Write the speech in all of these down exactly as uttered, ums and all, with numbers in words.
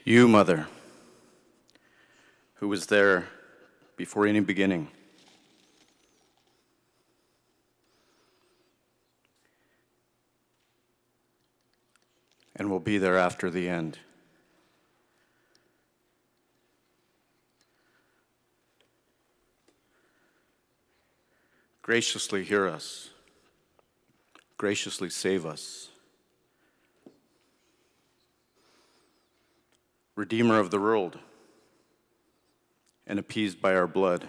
You, Mother, who was there before any beginning, and will be there after the end. Graciously hear us. Graciously save us. Redeemer of the world, and appeased by our blood.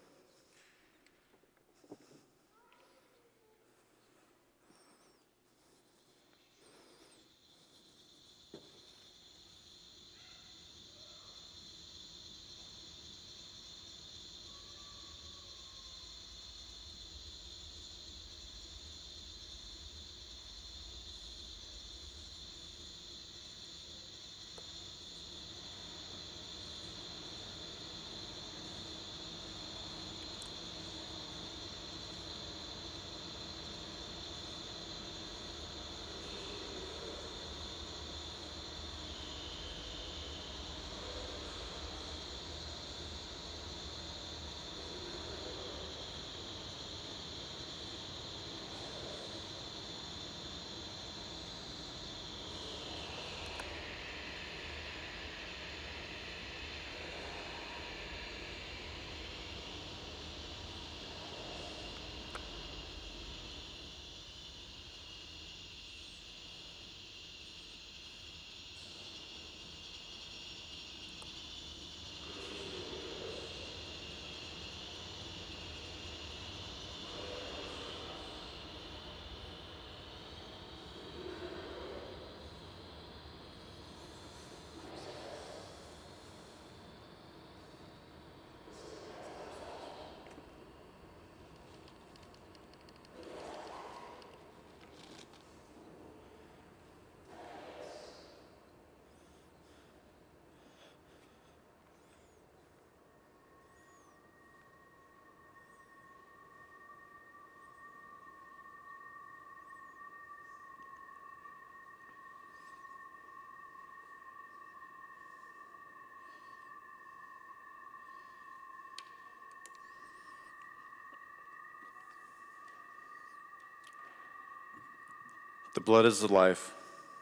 The blood is the life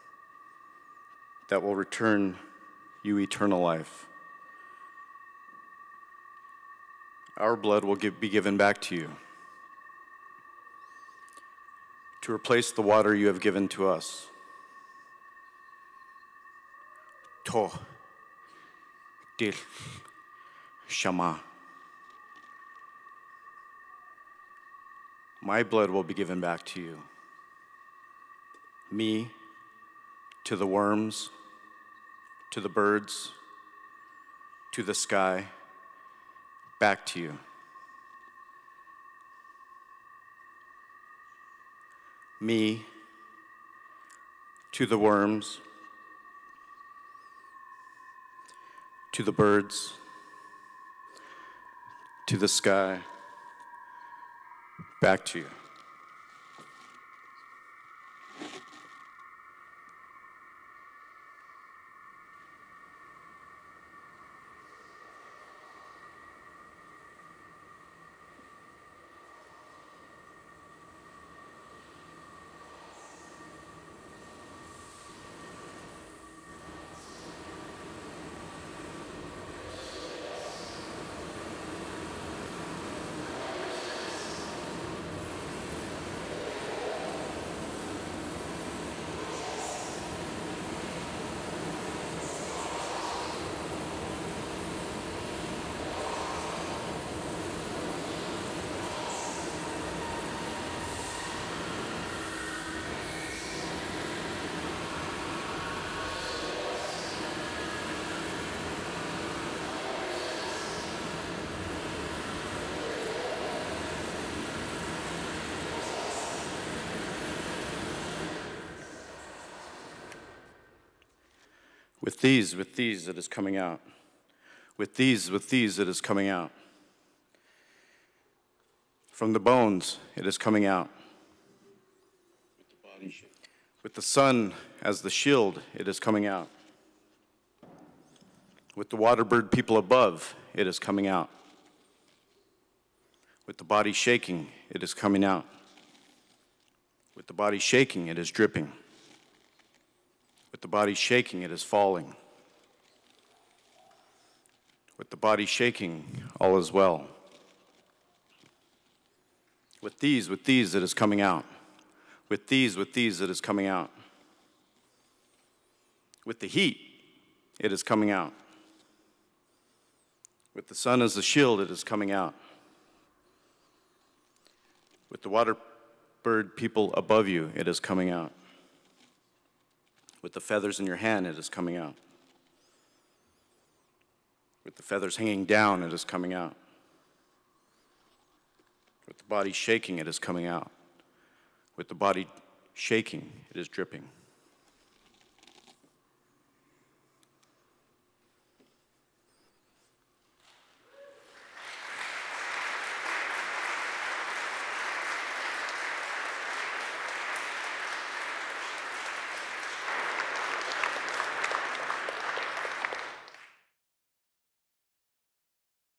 that will return you eternal life. Our blood will give, be given back to you to replace the water you have given to us. To dil shama. My blood will be given back to you. Me to the worms, to the birds, to the sky, back to you. Me to the worms, to the birds, to the sky, back to you. With these, with these, it is coming out. With these, with these, it is coming out. From the bones, it is coming out. With the body shield. With the sun as the shield, it is coming out. With the water bird people above, it is coming out. With the body shaking, it is coming out. With the body shaking, it is dripping. With the body shaking, it is falling. With the body shaking, all is well. With these, with these, it is coming out. With these, with these, it is coming out. With the heat, it is coming out. With the sun as the shield, it is coming out. With the water bird people above you, it is coming out. With the feathers in your hand, it is coming out. With the feathers hanging down, it is coming out. With the body shaking, it is coming out. With the body shaking, it is dripping.